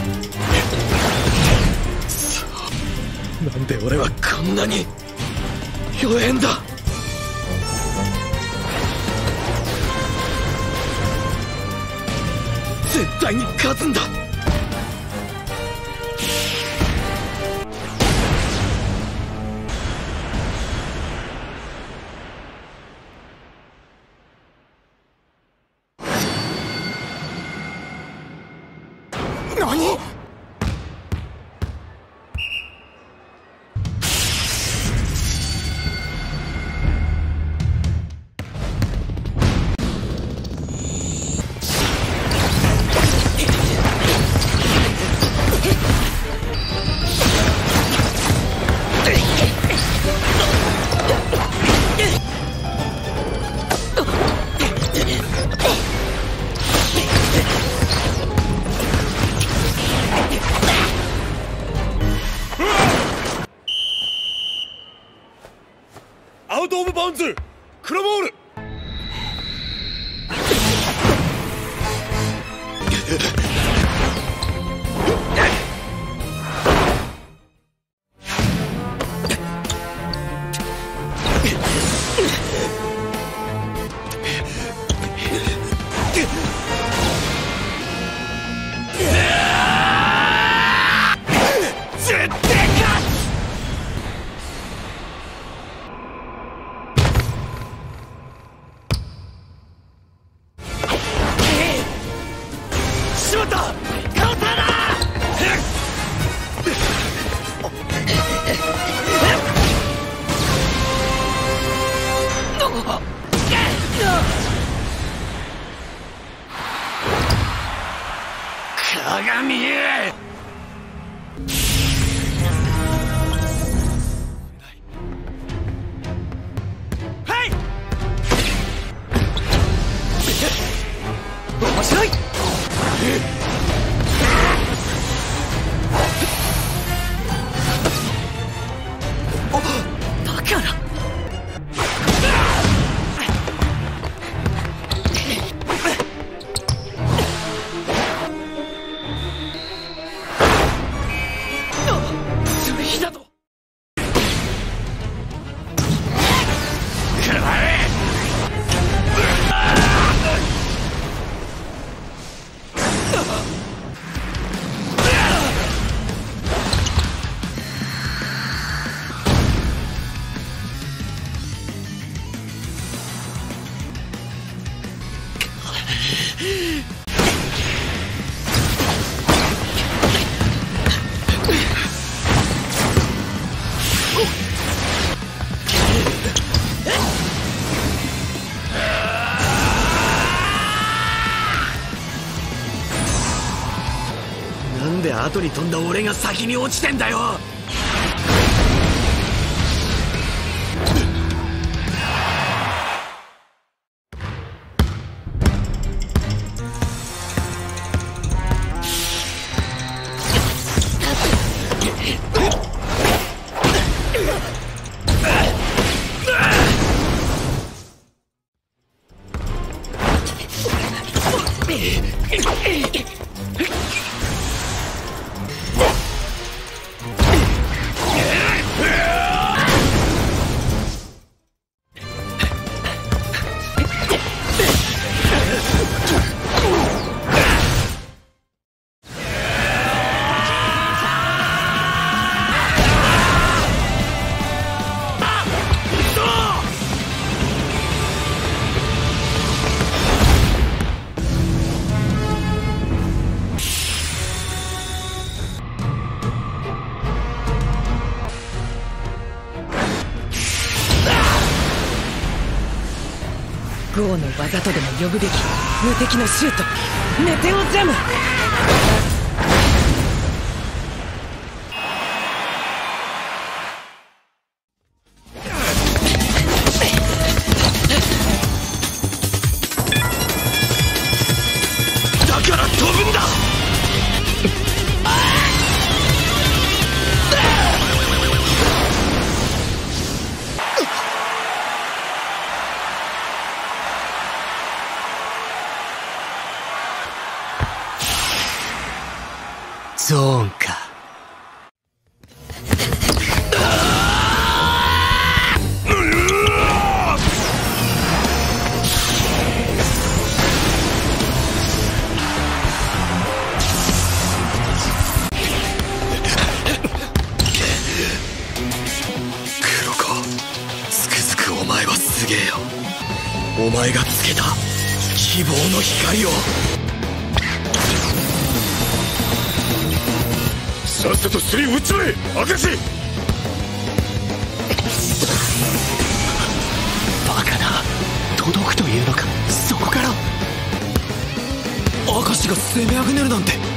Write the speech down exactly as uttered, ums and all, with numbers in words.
なんで俺はこんなに弱えんだ。絶対に勝つんだ。何？ アウトオブバウンズ、クロボール。しまった！カウンターだ！鏡へ！はい！面白い！だからそれ火だと。なんで後に飛んだ俺が先に落ちてんだよ。ゴーの技とでも呼ぶべき無敵のシュート、メテオジャム。だから飛ぶんだ。 ゾーンか。黒子、つくづくお前はすげえよ。お前がつけた希望の光を。さっさとスリー撃っちまえ明石。バカな、届くというのか。そこから明石が攻めあぐねるなんて。